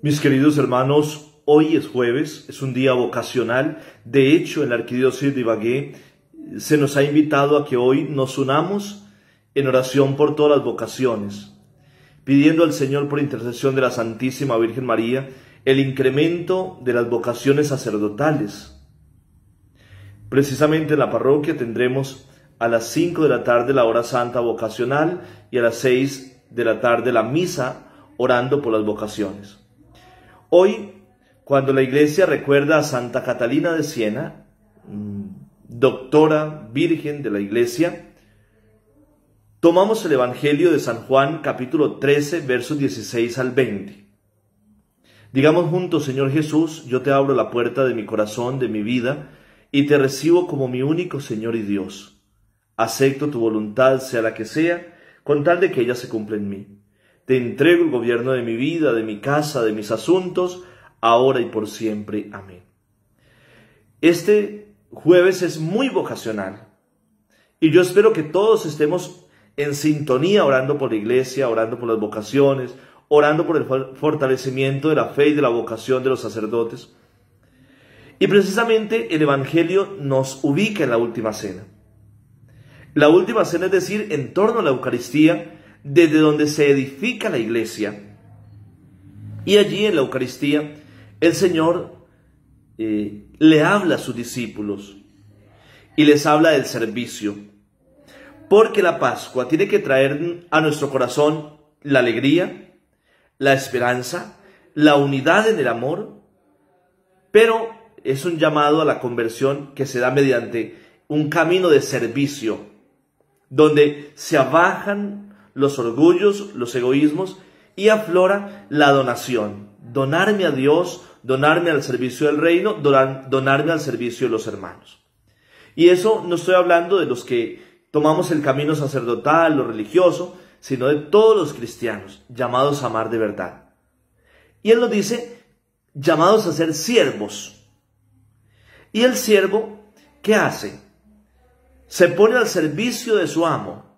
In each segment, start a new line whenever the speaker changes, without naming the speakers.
Mis queridos hermanos, hoy es jueves, es un día vocacional. De hecho, en la Arquidiócesis de Ibagué se nos ha invitado a que hoy nos unamos en oración por todas las vocaciones, pidiendo al Señor por intercesión de la Santísima Virgen María el incremento de las vocaciones sacerdotales. Precisamente en la parroquia tendremos a las 5 de la tarde la hora santa vocacional y a las 6 de la tarde la misa orando por las vocaciones. Hoy, cuando la Iglesia recuerda a Santa Catalina de Siena, doctora virgen de la Iglesia, tomamos el Evangelio de San Juan, capítulo 13, versos 16 al 20. Digamos juntos: Señor Jesús, yo te abro la puerta de mi corazón, de mi vida, y te recibo como mi único Señor y Dios. Acepto tu voluntad, sea la que sea, con tal de que ella se cumpla en mí. Te entrego el gobierno de mi vida, de mi casa, de mis asuntos, ahora y por siempre. Amén. Este jueves es muy vocacional y yo espero que todos estemos en sintonía orando por la Iglesia, orando por las vocaciones, orando por el fortalecimiento de la fe y de la vocación de los sacerdotes. Y precisamente el Evangelio nos ubica en la última cena. La última cena, es decir, en torno a la Eucaristía, desde donde se edifica la Iglesia. Y allí en la Eucaristía el Señor le habla a sus discípulos y les habla del servicio. Porque la Pascua tiene que traer a nuestro corazón la alegría, la esperanza, la unidad en el amor, pero es un llamado a la conversión que se da mediante un camino de servicio, donde se abajan los orgullos, los egoísmos, y aflora la donación. Donarme a Dios, donarme al servicio del reino, donarme al servicio de los hermanos. Y eso no estoy hablando de los que tomamos el camino sacerdotal, lo religioso, sino de todos los cristianos, llamados a amar de verdad. Y él nos dice, llamados a ser siervos. ¿Y el siervo qué hace? Se pone al servicio de su amo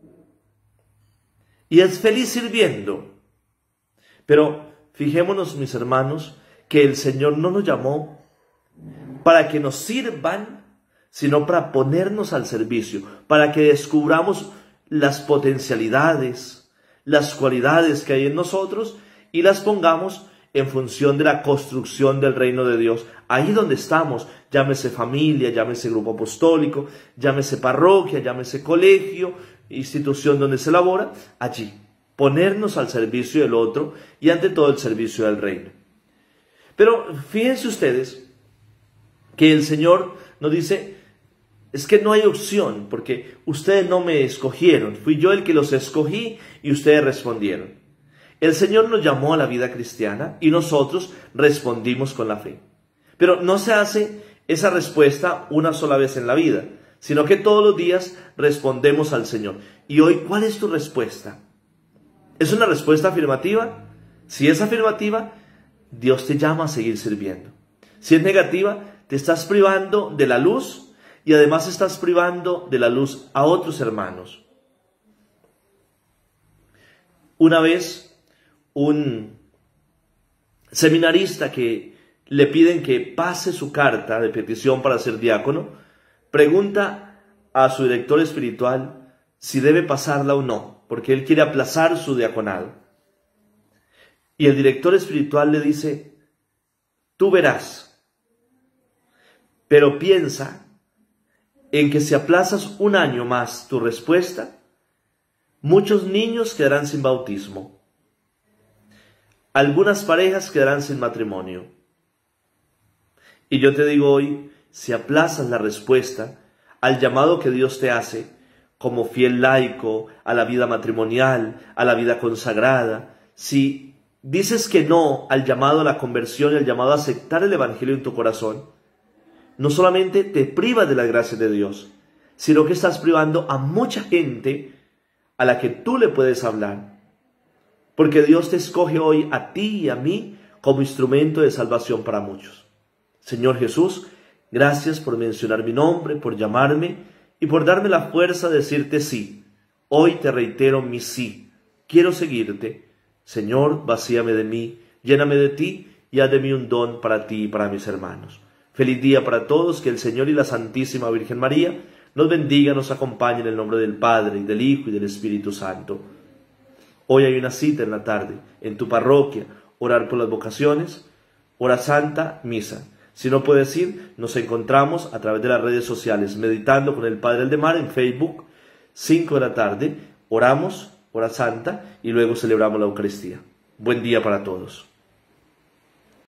y es feliz sirviendo. Pero fijémonos, mis hermanos, que el Señor no nos llamó para que nos sirvan, sino para ponernos al servicio, para que descubramos las potencialidades, las cualidades que hay en nosotros y las pongamos en función de la construcción del reino de Dios. Ahí donde estamos, llámese familia, llámese grupo apostólico, llámese parroquia, llámese colegio, institución donde se labora, allí ponernos al servicio del otro y ante todo el servicio del reino. Pero fíjense ustedes que el Señor nos dice, es que no hay opción porque ustedes no me escogieron, fui yo el que los escogí y ustedes respondieron. El Señor nos llamó a la vida cristiana y nosotros respondimos con la fe. Pero no se hace esa respuesta una sola vez en la vida, sino que todos los días respondemos al Señor. Y hoy, ¿cuál es tu respuesta? ¿Es una respuesta afirmativa? Si es afirmativa, Dios te llama a seguir sirviendo. Si es negativa, te estás privando de la luz y además estás privando de la luz a otros hermanos. Una vez, un seminarista que le piden que pase su carta de petición para ser diácono, pregunta a su director espiritual si debe pasarla o no, porque él quiere aplazar su diaconado. Y el director espiritual le dice, tú verás, pero piensa en que si aplazas un año más tu respuesta, muchos niños quedarán sin bautismo. Algunas parejas quedarán sin matrimonio. Y yo te digo hoy, si aplazas la respuesta al llamado que Dios te hace como fiel laico, a la vida matrimonial, a la vida consagrada, si dices que no al llamado a la conversión y al llamado a aceptar el Evangelio en tu corazón, no solamente te privas de la gracia de Dios, sino que estás privando a mucha gente a la que tú le puedes hablar. Porque Dios te escoge hoy a ti y a mí como instrumento de salvación para muchos. Señor Jesús, gracias por mencionar mi nombre, por llamarme y por darme la fuerza de decirte sí. Hoy te reitero mi sí. Quiero seguirte. Señor, vacíame de mí. Lléname de ti y haz de mí un don para ti y para mis hermanos. Feliz día para todos, que el Señor y la Santísima Virgen María nos bendiga, nos acompañe en el nombre del Padre, y del Hijo, y del Espíritu Santo. Hoy hay una cita en la tarde, en tu parroquia, orar por las vocaciones, hora santa, misa. Si no puedes ir, nos encontramos a través de las redes sociales, meditando con el Padre Aldemar en Facebook, 5 de la tarde, oramos, hora santa, y luego celebramos la Eucaristía. Buen día para todos.